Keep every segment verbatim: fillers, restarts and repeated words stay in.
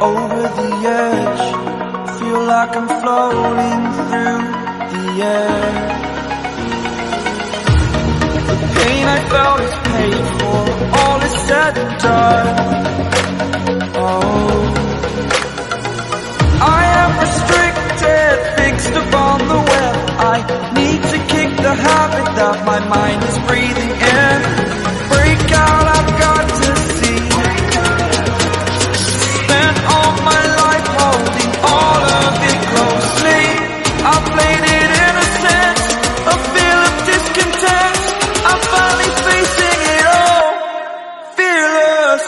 over the edge. Feel like I'm floating through the air. The pain I felt is paid for, all is said and done. Oh, I am restricted, fixed upon the web. I need to kick the habit that my mind is breathing in. Break out, I've got to see. Spent all my life holding all of it closely. I played it innocent, a feel of discontent. I'm finally facing it all, fearless.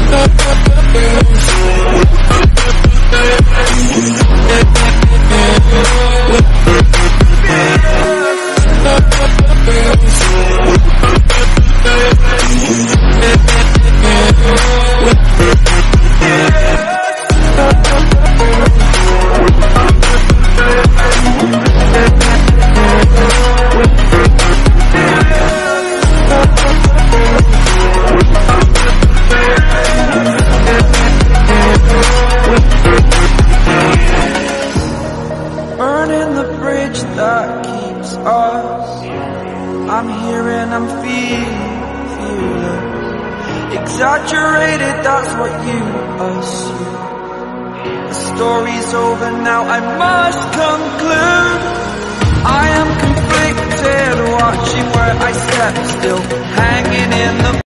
Burning the bridge that keeps us. I'm here and I'm feeling, feeling exaggerated, that's what you assume. The story's over now, I must conclude. I am conflicted, watching where I step still, hanging in the